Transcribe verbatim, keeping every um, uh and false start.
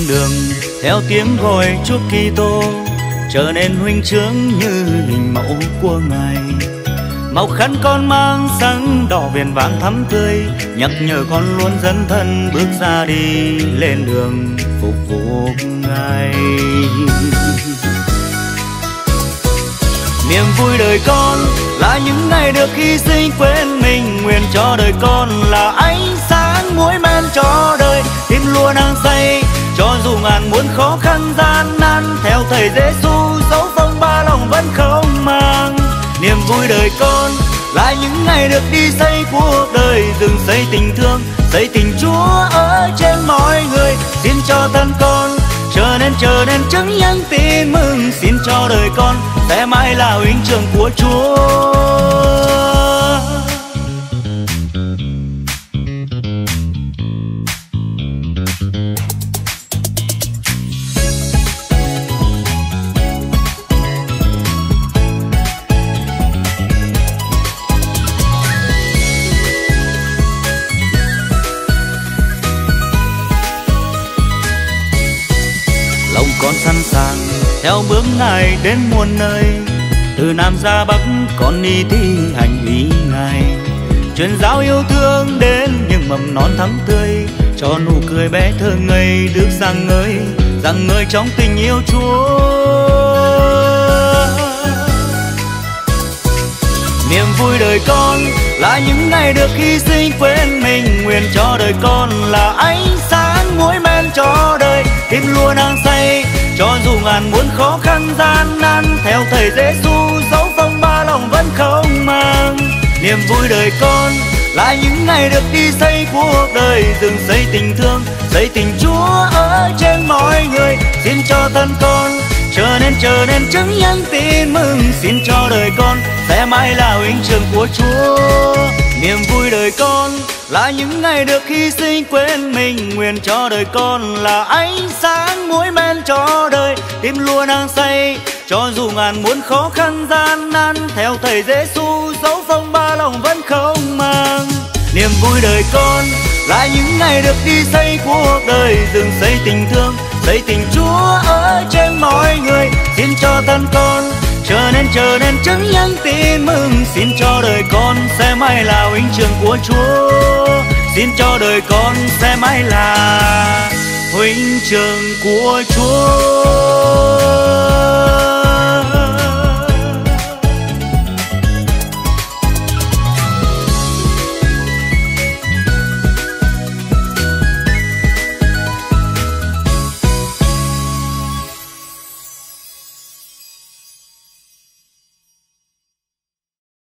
đường theo tiếng gọi Chúa Kitô, trở nên huynh trưởng như hình mẫu của Ngài. Màu khăn con mang sáng đỏ viền vàng thắm tươi, nhắc nhở con luôn dấn thân bước ra đi lên đường phục vụ Ngài. Niềm vui đời con là những ngày được hy sinh quên mình, nguyện cho đời con là ánh sáng muối men cho đời, tim luôn hăng say cho dù ngàn muôn khó khăn gian nan, theo thầy Giêsu dấu phong ba lòng vẫn không mang. Niềm vui đời con là những ngày được đi xây cuộc đời, dựng xây tình thương, xây tình Chúa ở trên mọi người. Xin cho thân con trở nên trở nên chứng nhân tin mừng, xin cho đời con sẽ mãi là huynh trưởng của Chúa. Con sẵn sàng theo bước Ngài đến muôn nơi, từ Nam ra Bắc con đi thi hành ý Ngài, truyền giáo yêu thương đến những mầm non thắm tươi, cho nụ cười bé thơ ngây được rạng ngời rạng ngời trong tình yêu Chúa. Niềm vui đời con là những ngày được hy sinh quên mình, nguyện cho đời con là ánh sáng muối men cho đời, tim luôn hăng say cho dù ngàn muôn khó khăn gian nan, theo thầy Giêsu dấu phong ba lòng vẫn không mang. Niềm vui đời con là những ngày được đi xây cuộc đời, dựng xây tình thương, xây tình Chúa ở trên mọi người. Xin cho thân con trở nên trở nên chứng nhân tin mừng, xin cho đời con sẽ mãi là huynh trưởng của Chúa. Niềm vui đời con là những ngày được hy sinh quên mình, nguyện cho đời con là ánh sáng muối men cho đời, tim luôn hăng say cho dù ngàn muôn khó khăn gian nan, theo thầy Giêsu dấu phong ba lòng vẫn không mang. Niềm vui đời con là những ngày được đi xây cuộc đời, dựng xây tình thương, xây tình Chúa ở trên mọi người. Xin cho thân con trở nên trở nên chứng nhân tin mừng, xin cho đời con sẽ mãi là huynh trưởng của Chúa. Xin cho đời con sẽ mãi là huynh trưởng của Chúa.